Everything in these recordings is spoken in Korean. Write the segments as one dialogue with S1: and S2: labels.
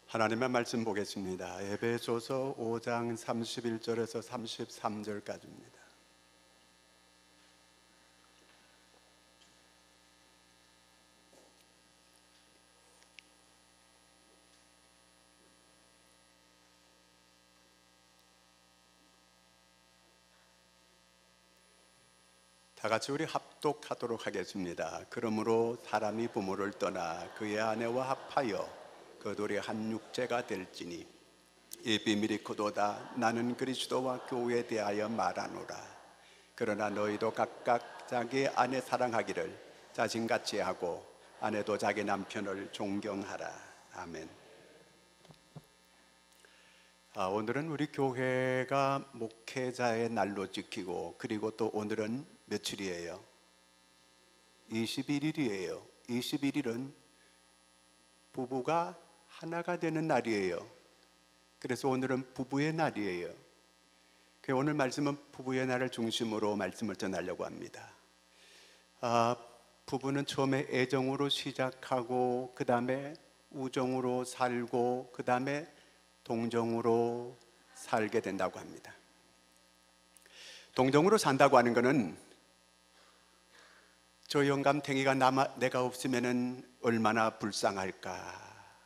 S1: 하나님의 말씀 보겠습니다. 에베소서 5장 31절에서 33절까지입니다. 다 같이 우리 합독하도록 하겠습니다. 그러므로 사람이 부모를 떠나 그의 아내와 합하여 그 둘이 한 육체가 될지니 이 비밀이 크도다. 나는 그리스도와 교회에 대하여 말하노라. 그러나 너희도 각각 자기 아내 사랑하기를 자신같이 하고 아내도 자기 남편을 존경하라. 아멘. 오늘은 우리 교회가 목회자의 날로 지키고, 그리고 또 오늘은 며칠이에요? 21일이에요. 21일은 부부가 하나가 되는 날이에요. 그래서 오늘은 부부의 날이에요. 오늘 말씀은 부부의 날을 중심으로 말씀을 전하려고 합니다. 부부는 처음에 애정으로 시작하고, 그 다음에 우정으로 살고, 그 다음에 동정으로 살게 된다고 합니다. 동정으로 산다고 하는 것은 저 영감탱이가 내가 없으면 얼마나 불쌍할까,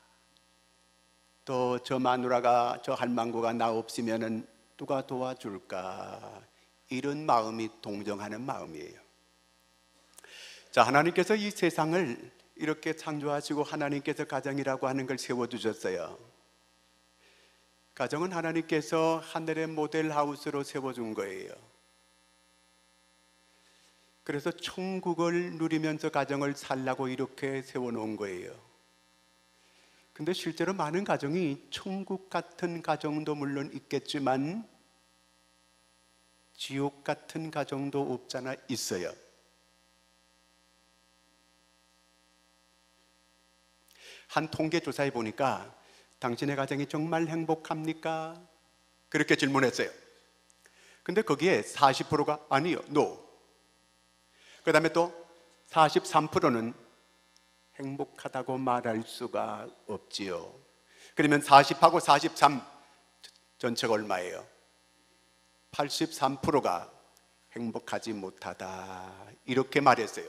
S1: 또 저 마누라가, 저 할망구가 나 없으면 누가 도와줄까, 이런 마음이 동정하는 마음이에요. 자, 하나님께서 이 세상을 이렇게 창조하시고 하나님께서 가정이라고 하는 걸 세워주셨어요. 가정은 하나님께서 하늘의 모델하우스로 세워준 거예요. 그래서 천국을 누리면서 가정을 살라고 이렇게 세워놓은 거예요. 근데 실제로 많은 가정이 천국 같은 가정도 물론 있겠지만 지옥 같은 가정도 없잖아 있어요. 한 통계조사에 보니까 당신의 가정이 정말 행복합니까? 그렇게 질문했어요. 근데 거기에 40%가 아니요, NO. 그 다음에 또 43%는 행복하다고 말할 수가 없지요. 그러면 40하고 43 전체가 얼마예요? 83%가 행복하지 못하다, 이렇게 말했어요.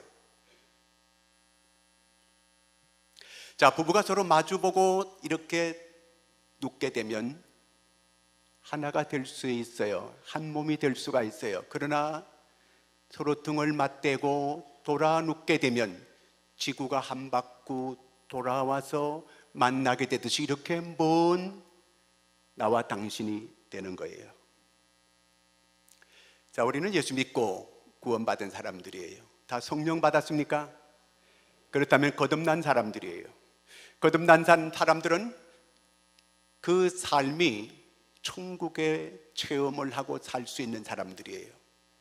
S1: 자, 부부가 서로 마주보고 이렇게 눕게 되면 하나가 될 수 있어요. 한 몸이 될 수가 있어요. 그러나 서로 등을 맞대고 돌아 눕게 되면 지구가 한 바퀴 돌아와서 만나게 되듯이 이렇게 먼 나와 당신이 되는 거예요. 자, 우리는 예수 믿고 구원받은 사람들이에요. 다 성령 받았습니까? 그렇다면 거듭난 사람들이에요. 거듭난 사람들은 그 삶이 천국의 체험을 하고 살 수 있는 사람들이에요.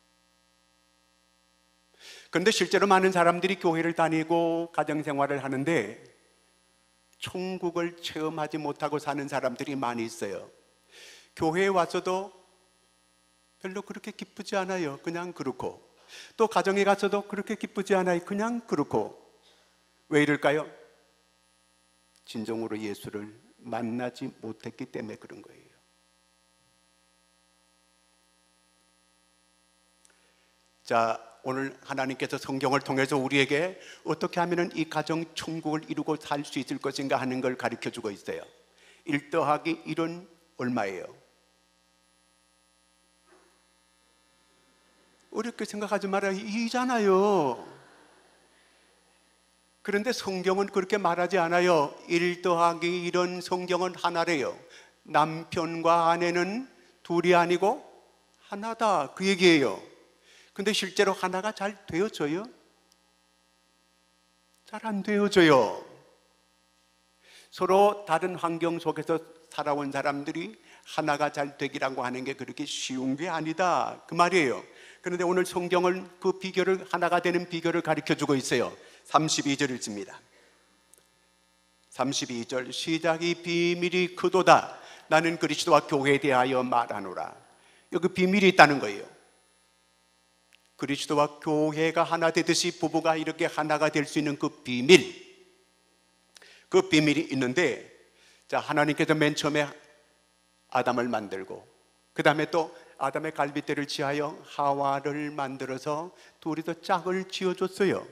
S1: 그런데 실제로 많은 사람들이 교회를 다니고 가정생활을 하는데 천국을 체험하지 못하고 사는 사람들이 많이 있어요. 교회에 와서도 별로 그렇게 기쁘지 않아요. 그냥 그렇고, 또 가정에 가서도 그렇게 기쁘지 않아요. 그냥 그렇고. 왜 이럴까요? 진정으로 예수를 만나지 못했기 때문에 그런 거예요. 자, 오늘 하나님께서 성경을 통해서 우리에게 어떻게 하면 이 가정 천국을 이루고 살 수 있을 것인가 하는 걸 가르쳐 주고 있어요. 1 더하기 1은 얼마예요? 어렵게 생각하지 말아요. 2잖아요. 그런데 성경은 그렇게 말하지 않아요. 1 더하기 1은 성경은 하나래요. 남편과 아내는 둘이 아니고 하나다, 그 얘기예요. 근데 실제로 하나가 잘 되어져요? 잘 안 되어져요. 서로 다른 환경 속에서 살아온 사람들이 하나가 잘 되기라고 하는 게 그렇게 쉬운 게 아니다, 그 말이에요. 그런데 오늘 성경은 그 비결을, 하나가 되는 비결을 가르쳐 주고 있어요. 32절 읽습니다. 32절 시작이 비밀이 크도다. 나는 그리스도와 교회에 대하여 말하노라. 여기 비밀이 있다는 거예요. 그리스도와 교회가 하나 되듯이 부부가 이렇게 하나가 될 수 있는 그 비밀, 그 비밀이 있는데, 자, 하나님께서 맨 처음에 아담을 만들고 그 다음에 또 아담의 갈빗대를 취하여 하와를 만들어서 둘이서 짝을 지어줬어요.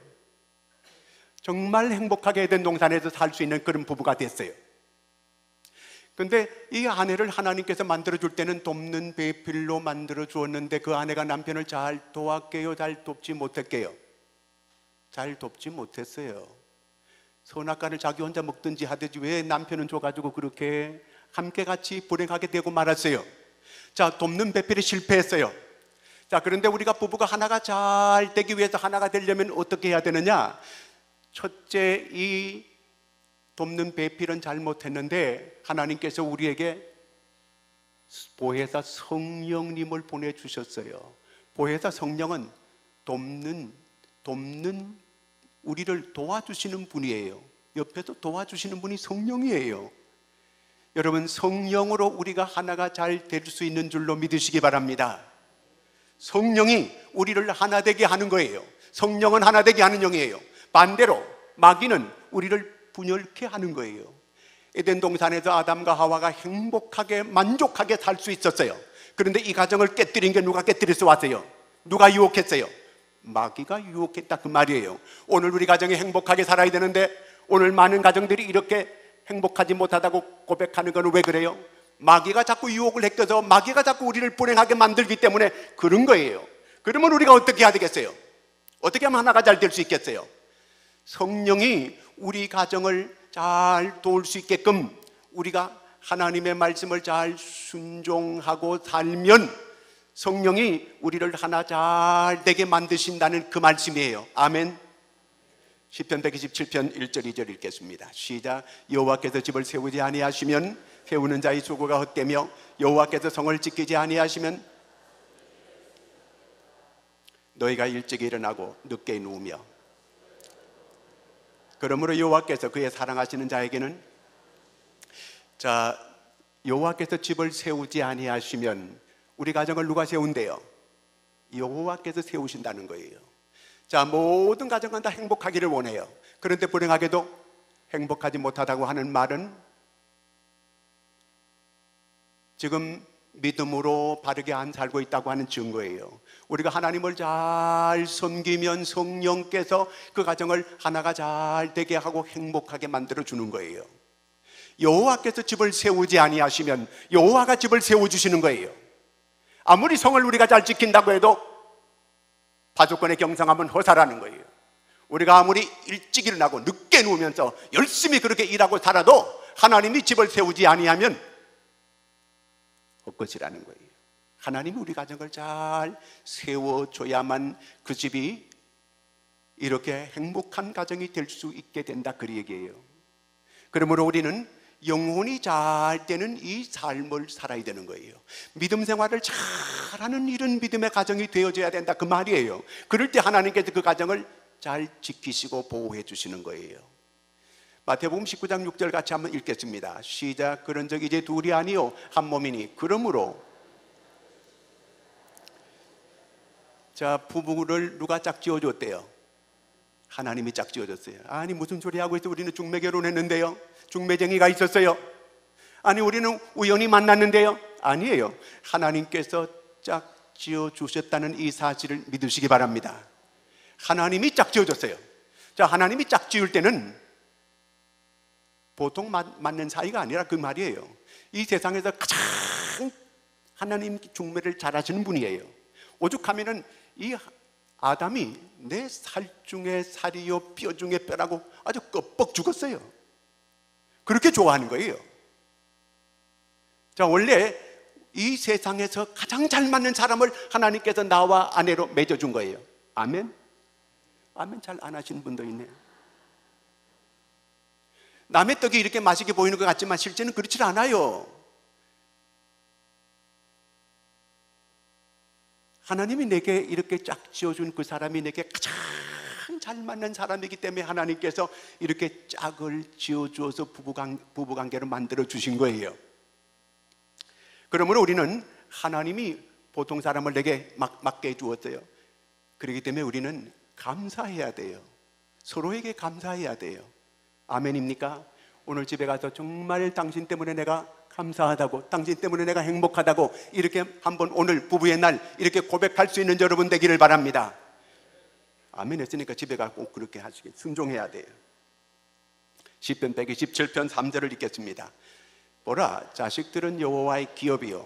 S1: 정말 행복하게 에덴 동산에서 살 수 있는 그런 부부가 됐어요. 근데 이 아내를 하나님께서 만들어줄 때는 돕는 배필로 만들어 주었는데 그 아내가 남편을 잘 도왔게요? 잘 돕지 못했게요? 잘 돕지 못했어요. 선악과를 자기 혼자 먹든지 하든지 왜 남편은 줘가지고 그렇게 함께 같이 불행하게 되고 말았어요. 자, 돕는 배필이 실패했어요. 자, 그런데 우리가 부부가 하나가 잘 되기 위해서 하나가 되려면 어떻게 해야 되느냐? 첫째, 이 돕는 배필은 잘못했는데 하나님께서 우리에게 보혜사 성령님을 보내주셨어요. 보혜사 성령은 돕는 우리를 도와주시는 분이에요. 옆에서 도와주시는 분이 성령이에요. 여러분, 성령으로 우리가 하나가 잘 될 수 있는 줄로 믿으시기 바랍니다. 성령이 우리를 하나 되게 하는 거예요. 성령은 하나 되게 하는 영이에요. 반대로 마귀는 우리를 분열케 하는 거예요. 에덴 동산에서 아담과 하와가 행복하게 만족하게 살 수 있었어요. 그런데 이 가정을 깨뜨린 게 누가 깨뜨려서 왔어요? 누가 유혹했어요? 마귀가 유혹했다, 그 말이에요. 오늘 우리 가정이 행복하게 살아야 되는데 오늘 많은 가정들이 이렇게 행복하지 못하다고 고백하는 건 왜 그래요? 마귀가 자꾸 유혹을 했겨서 마귀가 자꾸 우리를 불행하게 만들기 때문에 그런 거예요. 그러면 우리가 어떻게 해야 되겠어요? 어떻게 하면 하나가 잘 될 수 있겠어요? 성령이 우리 가정을 잘 도울 수 있게끔 우리가 하나님의 말씀을 잘 순종하고 살면 성령이 우리를 하나 잘 되게 만드신다는 그 말씀이에요. 아멘. 시편 127편 1절 2절 읽겠습니다. 시작. 여호와께서 집을 세우지 아니하시면 세우는 자의 수고가 헛되며 여호와께서 성을 지키지 아니하시면 너희가 일찍 일어나고 늦게 누우며. 그러므로 여호와께서 그의 사랑하시는 자에게는, 자, 여호와께서 집을 세우지 아니하시면 우리 가정을 누가 세운대요? 여호와께서 세우신다는 거예요. 자, 모든 가정은 다 행복하기를 원해요. 그런데 불행하게도 행복하지 못하다고 하는 말은 지금 믿음으로 바르게 안 살고 있다고 하는 증거예요. 우리가 하나님을 잘 섬기면 성령께서 그 가정을 하나가 잘 되게 하고 행복하게 만들어 주는 거예요. 여호와께서 집을 세우지 아니하시면 여호와가 집을 세워주시는 거예요. 아무리 성을 우리가 잘 지킨다고 해도 파수꾼의 경성하면 허사라는 거예요. 우리가 아무리 일찍 일어나고 늦게 누우면서 열심히 그렇게 일하고 살아도 하나님이 집을 세우지 아니하면 헛것이라는 거예요. 하나님이 우리 가정을 잘 세워줘야만 그 집이 이렇게 행복한 가정이 될 수 있게 된다, 그 얘기예요. 그러므로 우리는 영혼이 잘 되는 이 삶을 살아야 되는 거예요. 믿음 생활을 잘하는 이런 믿음의 가정이 되어져야 된다, 그 말이에요. 그럴 때 하나님께서 그 가정을 잘 지키시고 보호해 주시는 거예요. 마태복음 19장 6절 같이 한번 읽겠습니다. 시작. 그런즉 이제 둘이 아니요 한 몸이니. 그러므로, 자, 부부를 누가 짝 지어줬대요? 하나님이 짝 지어줬어요. 아니, 무슨 소리 하고 있어? 우리는 중매 결혼했는데요. 중매쟁이가 있었어요. 아니, 우리는 우연히 만났는데요. 아니에요. 하나님께서 짝 지어주셨다는 이 사실을 믿으시기 바랍니다. 하나님이 짝 지어줬어요. 자, 하나님이 짝 지을 때는 보통 맞는 사이가 아니라 그 말이에요. 이 세상에서 가장 하나님 중매를 잘하시는 분이에요. 오죽하면은 이 아담이 내 살 중에 살이요 뼈 중에 뼈라고 아주 껍벅 죽었어요. 그렇게 좋아하는 거예요. 자, 원래 이 세상에서 가장 잘 맞는 사람을 하나님께서 나와 아내로 맺어준 거예요. 아멘? 아멘 잘 안 하시는 분도 있네요. 남의 떡이 이렇게 맛있게 보이는 것 같지만 실제는 그렇지 않아요. 하나님이 내게 이렇게 짝 지어준 그 사람이 내게 가장 잘 맞는 사람이기 때문에 하나님께서 이렇게 짝을 지어주어서 부부관계를 만들어 주신 거예요. 그러므로 우리는 하나님이 보통 사람을 내게 맡게 주었어요. 그렇기 때문에 우리는 감사해야 돼요. 서로에게 감사해야 돼요. 아멘입니까? 오늘 집에 가서 정말 당신 때문에 내가 감사하다고, 당신 때문에 내가 행복하다고 이렇게 한번 오늘 부부의 날 이렇게 고백할 수 있는 여러분 되기를 바랍니다. 아멘 했으니까 집에 가서 꼭 그렇게 하시게 순종해야 돼요. 시편 127편 3절을 읽겠습니다. 보라, 자식들은 여호와의 기업이요.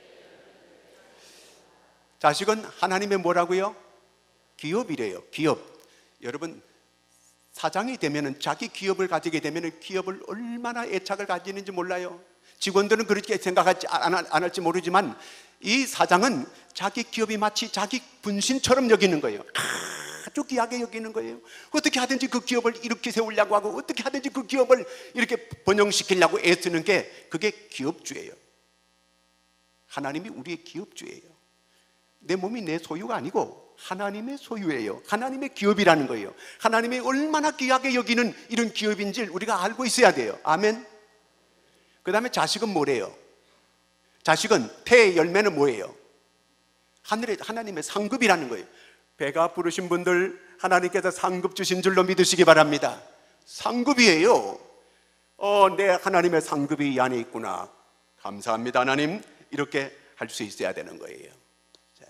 S1: 자식은 하나님의 뭐라고요? 기업이래요. 기업. 여러분, 사장이 되면은, 자기 기업을 가지게 되면은 기업을 얼마나 애착을 가지는지 몰라요. 직원들은 그렇게 생각하지 안 할지 모르지만 이 사장은 자기 기업이 마치 자기 분신처럼 여기는 거예요. 아주 귀하게 여기는 거예요. 어떻게 하든지 그 기업을 이렇게 세우려고 하고, 어떻게 하든지 그 기업을 이렇게 번영시키려고 애쓰는 게, 그게 기업주예요. 하나님이 우리의 기업주예요. 내 몸이 내 소유가 아니고 하나님의 소유예요. 하나님의 기업이라는 거예요. 하나님이 얼마나 귀하게 여기는 이런 기업인지를 우리가 알고 있어야 돼요. 아멘. 그 다음에 자식은 뭐래요? 자식은, 태의 열매는 뭐예요? 하나님의 상급이라는 거예요. 배가 부르신 분들, 하나님께서 상급 주신 줄로 믿으시기 바랍니다. 상급이에요. 내 하나님의 상급이 이 안에 있구나, 감사합니다 하나님, 이렇게 할 수 있어야 되는 거예요. 자,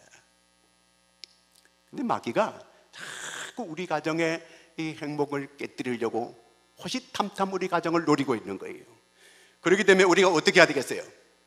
S1: 근데 마귀가 자꾸 우리 가정의 이 행복을 깨뜨리려고 호시탐탐 우리 가정을 노리고 있는 거예요. 그렇기 때문에 우리가 어떻게 해야 되겠어요?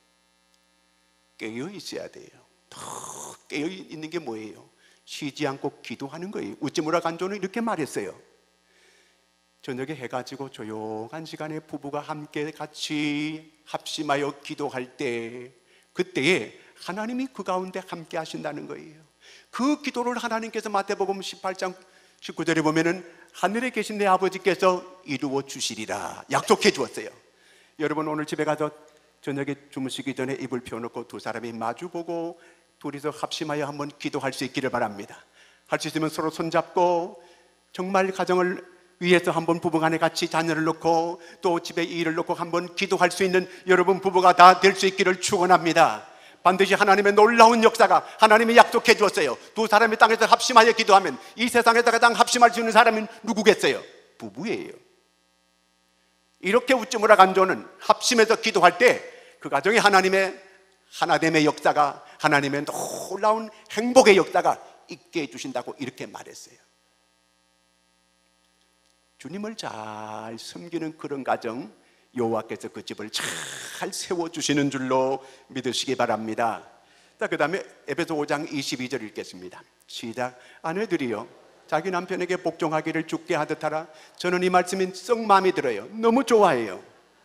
S1: 깨어 있어야 돼요. 더 깨어 있는 게 뭐예요? 쉬지 않고 기도하는 거예요. 우찌무라 간조는 이렇게 말했어요. 저녁에 해가지고 조용한 시간에 부부가 함께 같이 합심하여 기도할 때, 그때에 하나님이 그 가운데 함께 하신다는 거예요. 그 기도를 하나님께서 마태복음 18장 19절에 보면은 하늘에 계신 내 아버지께서 이루어 주시리라 약속해 주었어요. 여러분, 오늘 집에 가서 저녁에 주무시기 전에 이불 펴놓고 두 사람이 마주보고 둘이서 합심하여 한번 기도할 수 있기를 바랍니다. 할 수 있으면 서로 손잡고 정말 가정을 위해서 한번 부부간에 같이 자녀를 놓고 또 집에 일을 놓고 한번 기도할 수 있는 여러분 부부가 다 될 수 있기를 축원합니다. 반드시 하나님의 놀라운 역사가 하나님이 약속해 주었어요. 두 사람이 땅에서 합심하여 기도하면 이 세상에서 가장 합심할 수 있는 사람은 누구겠어요? 부부예요. 이렇게 우찌무라 간조는 합심해서 기도할 때 그 가정에 하나님의 하나됨의 역사가, 하나님의 놀라운 행복의 역사가 있게 해주신다고 이렇게 말했어요. 주님을 잘 섬기는 그런 가정, 여호와께서 그 집을 잘 세워주시는 줄로 믿으시기 바랍니다. 자, 그 다음에 에베소 5장 22절 읽겠습니다. 시작. 아내들이여 자기 남편에게 복종하기를 주께 하듯 하라. 저는 이 말씀이 썩 마음에 들어요. 너무 좋아해요.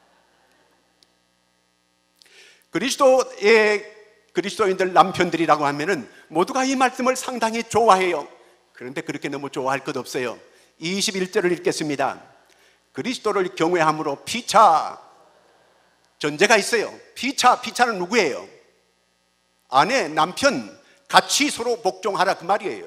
S1: 그리스도인들 남편들이라고 하면은 모두가 이 말씀을 상당히 좋아해요. 그런데 그렇게 너무 좋아할 것 없어요. 21절을 읽겠습니다. 그리스도를 경외함으로 피차, 전제가 있어요. 피차는 누구예요? 아내, 남편 같이 서로 복종하라, 그 말이에요.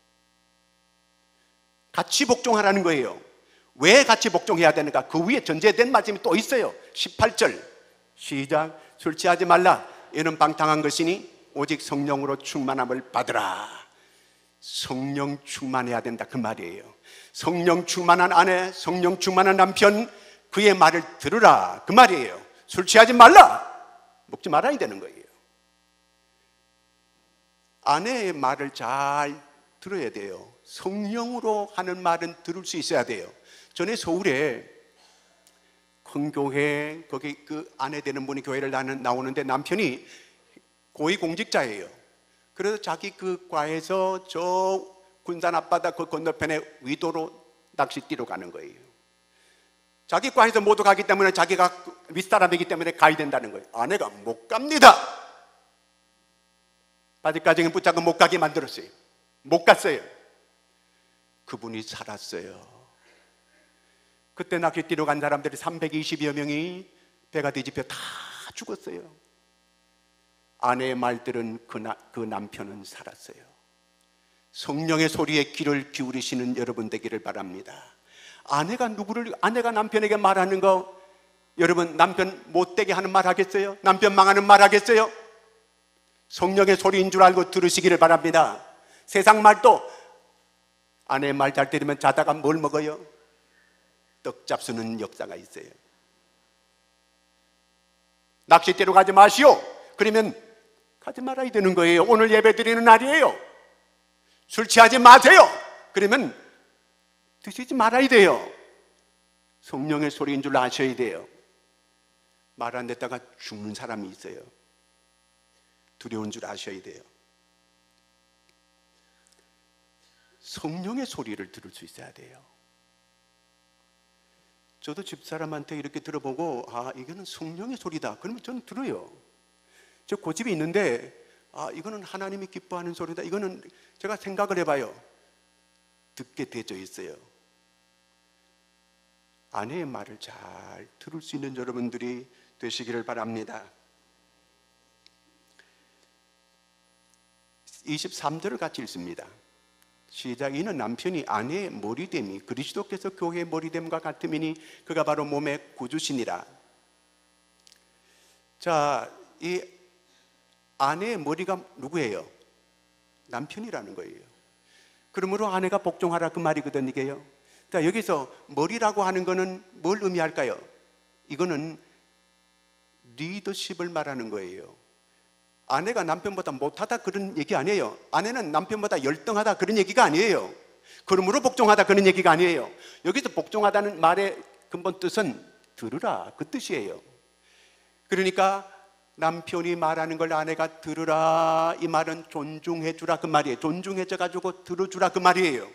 S1: 같이 복종하라는 거예요. 왜 같이 복종해야 되는가? 그 위에 전제된 말씀이 또 있어요. 18절 시작. 술 취하지 말라. 이는 방탕한 것이니 오직 성령으로 충만함을 받으라. 성령 충만해야 된다, 그 말이에요. 성령 충만한 아내, 성령 충만한 남편, 그의 말을 들으라, 그 말이에요. 술 취하지 말라, 먹지 말아야 되는 거예요. 아내의 말을 잘 들어야 돼요. 성령으로 하는 말은 들을 수 있어야 돼요. 전에 서울에 큰 교회, 거기 그 아내 되는 분이 교회를 나오는데 남편이 고위공직자예요. 그래서 자기 그 과에서 저 군산 앞바다 그 건너편에 위도로 낚시띠로 가는 거예요. 자기 과에서 모두 가기 때문에 자기가 윗사람이기 때문에 가야 된다는 거예요. 아내가 못 갑니다. 아직까지는 붙잡고 못 가게 만들었어요. 못 갔어요. 그분이 살았어요. 그때 낚시띠로 간 사람들이 320여 명이 배가 뒤집혀 다 죽었어요. 아내의 말 들은 그 남편은 살았어요. 성령의 소리에 귀를 기울이시는 여러분 되기를 바랍니다. 아내가 남편에게 말하는 거, 여러분 남편 못되게 하는 말 하겠어요? 남편 망하는 말 하겠어요? 성령의 소리인 줄 알고 들으시기를 바랍니다. 세상 말도 아내의 말 잘 들으면 자다가 뭘 먹어요? 떡 잡수는 역사가 있어요. 낚싯대로 가지 마시오. 그러면 가지 말아야 되는 거예요. 오늘 예배 드리는 날이에요. 술 취하지 마세요. 그러면 드시지 말아야 돼요. 성령의 소리인 줄 아셔야 돼요. 말 안 듣다가 죽는 사람이 있어요. 두려운 줄 아셔야 돼요. 성령의 소리를 들을 수 있어야 돼요. 저도 집사람한테 이렇게 들어보고, 아, 이거는 성령의 소리다. 그러면 저는 들어요. 저 고집이 있는데, 아, 이거는 하나님이 기뻐하는 소리다. 이거는 제가 생각을 해봐요. 듣게 되어 있어요. 아내의 말을 잘 들을 수 있는 여러분들이 되시기를 바랍니다. 23절을 같이 읽습니다. 시작. 이는 남편이 아내의 머리됨이 그리스도께서 교회의 머리됨과 같음이니 그가 바로 몸의 구주시니라. 자, 이 아내의 머리가 누구예요? 남편이라는 거예요. 그러므로 아내가 복종하라 그 말이거든 이게요. 자, 여기서 머리라고 하는 거는 뭘 의미할까요? 이거는 리더십을 말하는 거예요. 아내가 남편보다 못하다 그런 얘기 아니에요. 아내는 남편보다 열등하다 그런 얘기가 아니에요. 그러므로 복종하다 그런 얘기가 아니에요. 여기서 복종하다는 말의 근본 뜻은 들으라 그 뜻이에요. 그러니까 남편이 말하는 걸 아내가 들으라, 이 말은 존중해 주라 그 말이에요. 존중해져 가지고 들어주라 그 말이에요.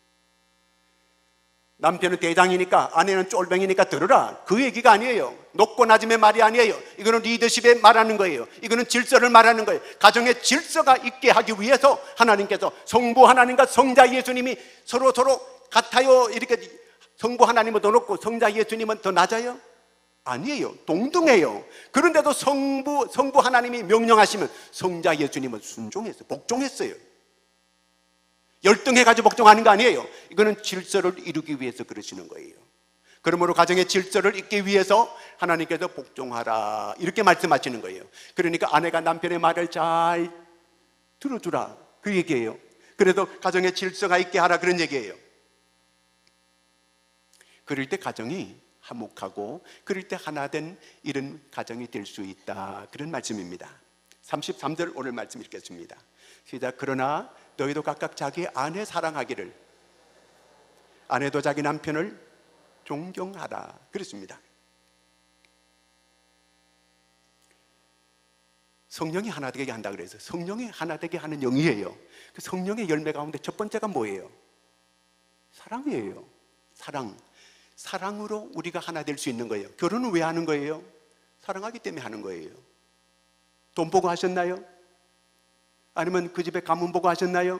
S1: 남편은 대장이니까 아내는 쫄병이니까 들으라 그 얘기가 아니에요. 높고 낮음의 말이 아니에요. 이거는 리더십에 말하는 거예요. 이거는 질서를 말하는 거예요. 가정에 질서가 있게 하기 위해서 하나님께서 성부 하나님과 성자 예수님이 서로 같아요. 이렇게 성부 하나님은 더 높고 성자 예수님은 더 낮아요? 아니에요. 동등해요. 그런데도 성부 하나님이 명령하시면 성자 예수님은 순종했어요. 복종했어요. 열등해가지고 복종하는 거 아니에요. 이거는 질서를 이루기 위해서 그러시는 거예요. 그러므로 가정의 질서를 잇기 위해서 하나님께서 복종하라 이렇게 말씀하시는 거예요. 그러니까 아내가 남편의 말을 잘 들어주라 그 얘기예요. 그래도 가정의 질서가 있게 하라 그런 얘기예요. 그럴 때 가정이 화목하고 그럴 때 하나된 이런 가정이 될 수 있다 그런 말씀입니다. 33절 오늘 말씀 읽겠습니다. 시작. 그러나 너희도 각각 자기 아내 사랑하기를, 아내도 자기 남편을 존경하라 그랬습니다. 성령이 하나 되게 한다 그래서 성령이 하나 되게 하는 영이에요. 그 성령의 열매 가운데 첫 번째가 뭐예요? 사랑이에요. 사랑으로 우리가 하나 될 수 있는 거예요. 결혼은 왜 하는 거예요? 사랑하기 때문에 하는 거예요. 돈 보고 하셨나요? 아니면 그 집에 가문 보고 하셨나요?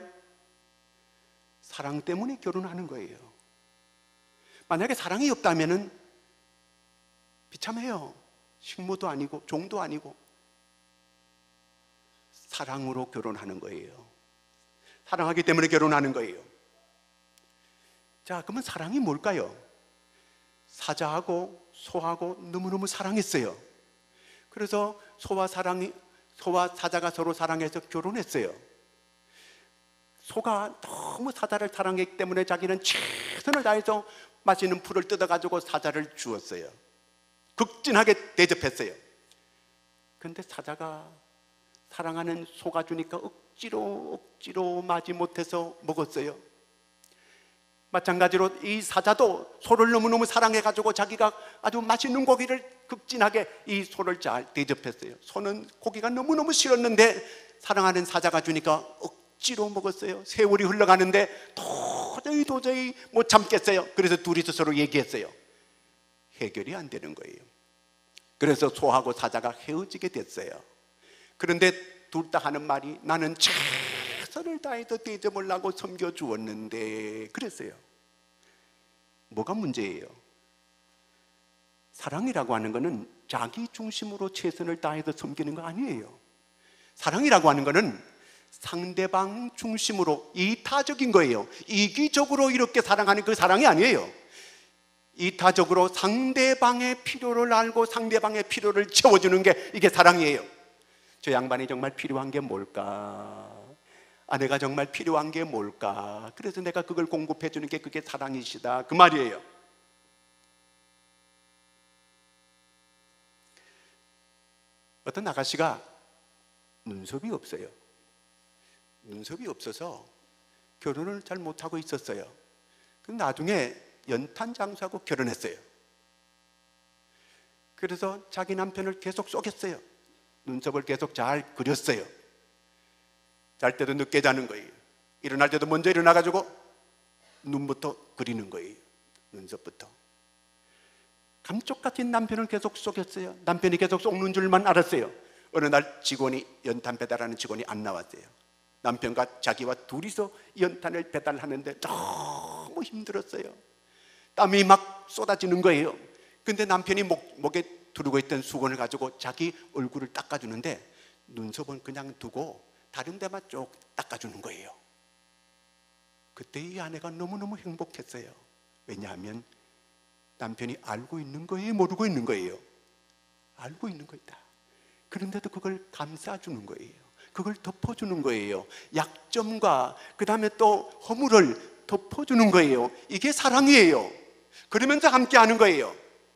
S1: 사랑 때문에 결혼하는 거예요. 만약에 사랑이 없다면 비참해요. 식모도 아니고 종도 아니고. 사랑으로 결혼하는 거예요. 사랑하기 때문에 결혼하는 거예요. 자, 그러면 사랑이 뭘까요? 사자하고 소하고 너무너무 사랑했어요. 그래서 소와 사자가 서로 사랑해서 결혼했어요. 소가 너무 사자를 사랑했기 때문에 자기는 최선을 다해서 맛있는 풀을 뜯어가지고 사자를 주었어요. 극진하게 대접했어요. 그런데 사자가 사랑하는 소가 주니까 억지로 마지 못해서 먹었어요. 마찬가지로 이 사자도 소를 너무너무 사랑해가지고 자기가 아주 맛있는 고기를 극진하게 이 소를 잘 대접했어요. 소는 고기가 너무너무 싫었는데 사랑하는 사자가 주니까 억지로 먹었어요. 세월이 흘러가는데 도저히 못 참겠어요. 그래서 둘이서 서로 얘기했어요. 해결이 안 되는 거예요. 그래서 소하고 사자가 헤어지게 됐어요. 그런데 둘 다 하는 말이 나는 최선을 다해서 대접을 하고 섬겨주었는데 그랬어요. 뭐가 문제예요? 사랑이라고 하는 것은 자기 중심으로 최선을 다해서 섬기는 거 아니에요. 사랑이라고 하는 것은 상대방 중심으로 이타적인 거예요. 이기적으로 이렇게 사랑하는 그 사랑이 아니에요. 이타적으로 상대방의 필요를 알고 상대방의 필요를 채워주는 게 이게 사랑이에요. 저 양반이 정말 필요한 게 뭘까? 아내가 정말 필요한 게 뭘까? 그래서 내가 그걸 공급해 주는 게 그게 사랑이시다 그 말이에요. 어떤 아가씨가 눈썹이 없어요. 눈썹이 없어서 결혼을 잘 못하고 있었어요. 그럼 나중에 연탄 장수하고 결혼했어요. 그래서 자기 남편을 계속 속였어요. 눈썹을 계속 잘 그렸어요. 잘 때도 늦게 자는 거예요. 일어날 때도 먼저 일어나가지고 눈부터 그리는 거예요. 눈썹부터. 감쪽같은 남편을 계속 속였어요. 남편이 계속 속는 줄만 알았어요. 어느 날 직원이, 연탄 배달하는 직원이 안 나왔어요. 남편과 자기와 둘이서 연탄을 배달하는데 너무 힘들었어요. 땀이 막 쏟아지는 거예요. 근데 남편이 목에 두르고 있던 수건을 가지고 자기 얼굴을 닦아주는데 눈썹은 그냥 두고 다른 데만 쭉 닦아주는 거예요. 그때 이 아내가 너무너무 행복했어요. 왜냐하면 남편이 알고 있는 거예요? 모르고 있는 거예요? 알고 있는 거다. 그런데도 그걸 감싸주는 거예요. 그걸 덮어주는 거예요. 약점과 그 다음에 또 허물을 덮어주는 거예요. 이게 사랑이에요. 그러면서 함께하는 거예요.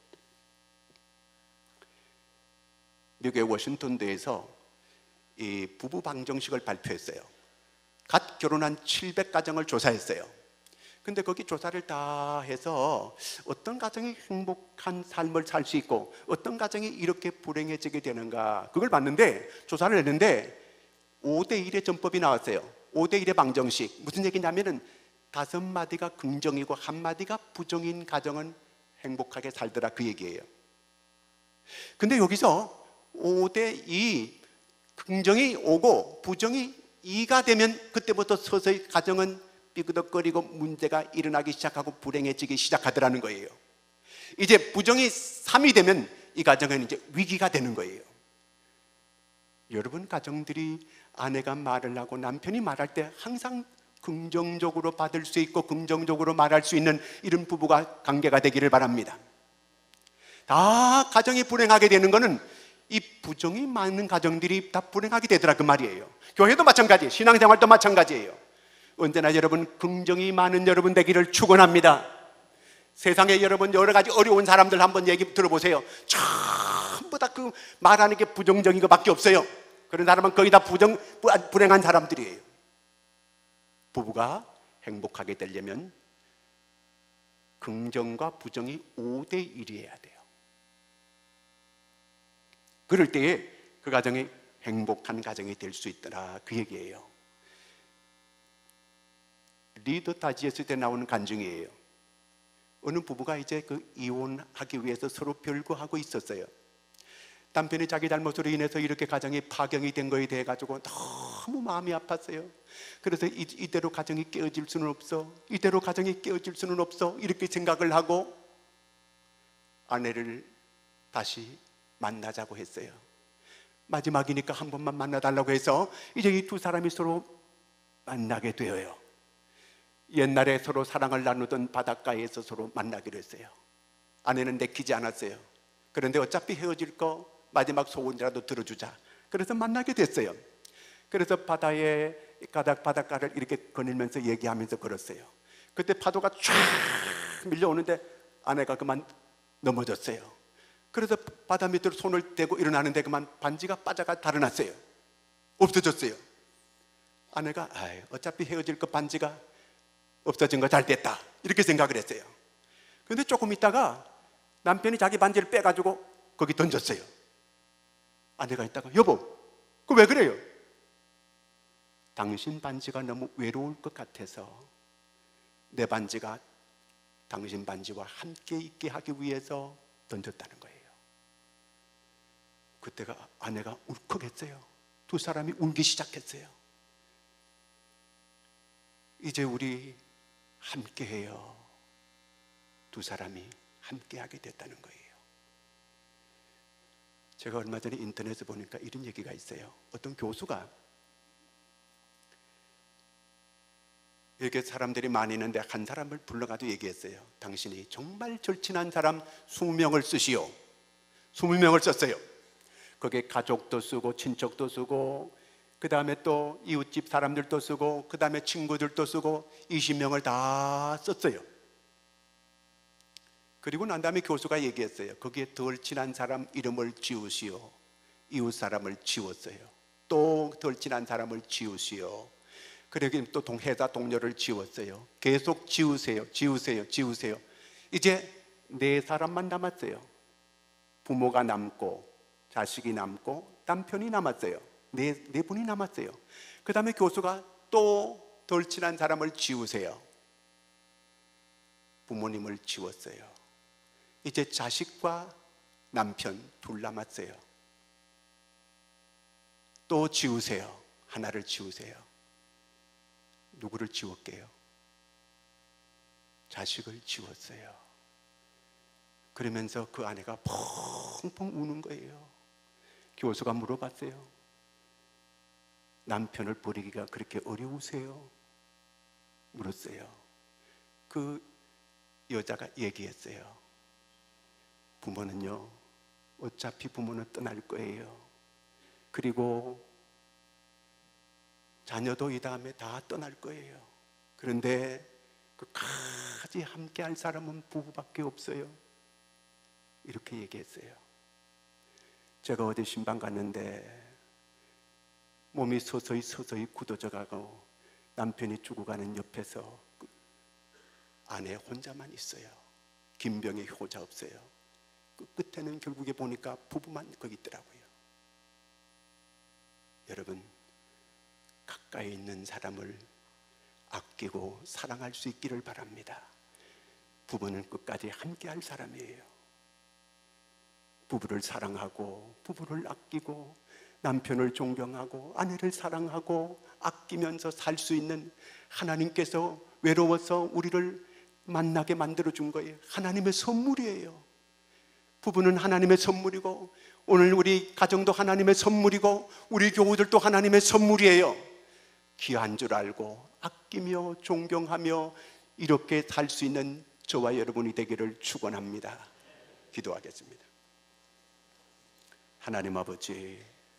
S1: 미국의 워싱턴대에서 이 부부 방정식을 발표했어요. 갓 결혼한 700가정을 조사했어요. 근데 거기 조사를 다 해서 어떤 가정이 행복한 삶을 살 수 있고 어떤 가정이 이렇게 불행해지게 되는가, 그걸 봤는데, 조사를 했는데 5대1의 전법이 나왔어요. 5대1의 방정식. 무슨 얘기냐면은 5마디가 긍정이고 1마디가 부정인 가정은 행복하게 살더라, 그 얘기예요. 근데 여기서 5대2, 긍정이 5고 부정이 2가 되면 그때부터 서서히 가정은 삐그덕거리고 문제가 일어나기 시작하고 불행해지기 시작하더라는 거예요. 이제 부정이 3이 되면 이 가정은 이제 위기가 되는 거예요. 여러분 가정들이 아내가 말을 하고 남편이 말할 때 항상 긍정적으로 받을 수 있고 긍정적으로 말할 수 있는 이런 부부가 관계가 되기를 바랍니다. 다 가정이 불행하게 되는 거는 이 부정이 많은 가정들이 다 불행하게 되더라, 그 말이에요. 교회도 마찬가지예요. 신앙생활도 마찬가지예요. 언제나 여러분 긍정이 많은 여러분 되기를 축원합니다. 세상에 여러분 여러 가지 어려운 사람들 한번 얘기 들어보세요. 전부 다 그 말하는 게 부정적인 것밖에 없어요. 그런 사람은 거의 다 불행한 사람들이에요. 부부가 행복하게 되려면 긍정과 부정이 5대1이어야 돼요. 그럴 때에 그 가정이 행복한 가정이 될 수 있더라, 그 얘기예요. 리더 다지에스 때 나오는 간증이에요. 어느 부부가 이제 그 이혼하기 위해서 서로 별거하고 있었어요. 남편이 자기 잘못으로 인해서 이렇게 가정이 파경이 된 거에 대해 가지고 너무 마음이 아팠어요. 그래서 이대로 가정이 깨어질 수는 없어, 이대로 가정이 깨어질 수는 없어, 이렇게 생각을 하고 아내를 다시 만나자고 했어요. 마지막이니까 한 번만 만나달라고 해서 이제 이 두 사람이 서로 만나게 되어요. 옛날에 서로 사랑을 나누던 바닷가에서 서로 만나기로 했어요. 아내는 내키지 않았어요. 그런데 어차피 헤어질 거 마지막 소원이라도 들어주자. 그래서 만나게 됐어요. 그래서 바다에 바닷가를 이렇게 거닐면서 얘기하면서 걸었어요. 그때 파도가 쫙 밀려오는데 아내가 그만 넘어졌어요. 그래서 바다 밑으로 손을 대고 일어나는데 그만 반지가 빠져가 달아났어요. 없어졌어요. 아내가 어차피 헤어질 거 반지가 없어진 거 잘 됐다, 이렇게 생각을 했어요. 그런데 조금 있다가 남편이 자기 반지를 빼가지고 거기 던졌어요. 아내가 있다가 여보, 그거 왜 그래요? 당신 반지가 너무 외로울 것 같아서 내 반지가 당신 반지와 함께 있게 하기 위해서 던졌다는 거예요. 그때가 아내가 울컥했어요. 두 사람이 울기 시작했어요. 이제 우리 함께해요. 두 사람이 함께하게 됐다는 거예요. 제가 얼마 전에 인터넷에 보니까 이런 얘기가 있어요. 어떤 교수가 이렇게 사람들이 많이 있는데 한 사람을 불러가지고 얘기했어요. 당신이 정말 절친한 사람 20명을 쓰시오. 20명을 썼어요. 거기에 가족도 쓰고 친척도 쓰고 그 다음에 또 이웃집 사람들도 쓰고 그 다음에 친구들도 쓰고 20명을 다 썼어요. 그리고 난 다음에 교수가 얘기했어요. 거기에 덜 친한 사람 이름을 지우시오. 이웃 사람을 지웠어요. 또 덜 친한 사람을 지우시오. 그러긴 또 회사 동료를 지웠어요. 계속 지우세요. 이제 네 사람만 남았어요. 부모가 남고 자식이 남고 남편이 남았어요. 네 분이 남았어요. 그 다음에 교수가 또 덜 친한 사람을 지우세요. 부모님을 지웠어요. 이제 자식과 남편 둘 남았어요. 또 지우세요. 하나를 지우세요. 누구를 지웠게요? 자식을 지웠어요. 그러면서 그 아내가 펑펑 우는 거예요. 교수가 물어봤어요. 남편을 버리기가 그렇게 어려우세요? 물었어요. 그 여자가 얘기했어요. 부모는요, 어차피 부모는 떠날 거예요. 그리고 자녀도 이 다음에 다 떠날 거예요. 그런데 끝까지 함께 할 사람은 부부밖에 없어요. 이렇게 얘기했어요. 제가 어디 신방 갔는데 몸이 서서히 굳어져 가고 남편이 죽어가는 옆에서 아내 혼자만 있어요. 김병의 효자 없어요. 그 끝에는 결국에 보니까 부부만 거기 있더라고요. 여러분, 가까이 있는 사람을 아끼고 사랑할 수 있기를 바랍니다. 부부는 끝까지 함께 할 사람이에요. 부부를 사랑하고 부부를 아끼고 남편을 존경하고 아내를 사랑하고 아끼면서 살 수 있는 하나님께서 외로워서 우리를 만나게 만들어준 거예요. 하나님의 선물이에요. 부부는 하나님의 선물이고 오늘 우리 가정도 하나님의 선물이고 우리 교우들도 하나님의 선물이에요. 귀한 줄 알고 아끼며 존경하며 이렇게 살 수 있는 저와 여러분이 되기를 축원합니다. 기도하겠습니다. 하나님 아버지,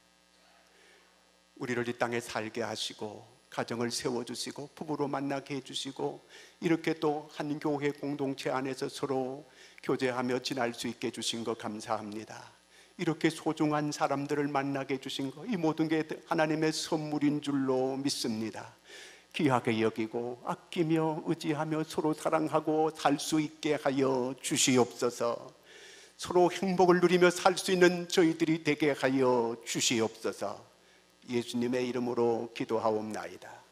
S1: 우리를 이 땅에 살게 하시고 가정을 세워주시고 부부로 만나게 해주시고 이렇게 또 한 교회 공동체 안에서 서로 교제하며 지낼 수 있게 해주신 것 감사합니다. 이렇게 소중한 사람들을 만나게 해주신 것, 이 모든 게 하나님의 선물인 줄로 믿습니다. 귀하게 여기고 아끼며 의지하며 서로 사랑하고 살 수 있게 하여 주시옵소서. 서로 행복을 누리며 살 수 있는 저희들이 되게 하여 주시옵소서. 예수님의 이름으로 기도하옵나이다.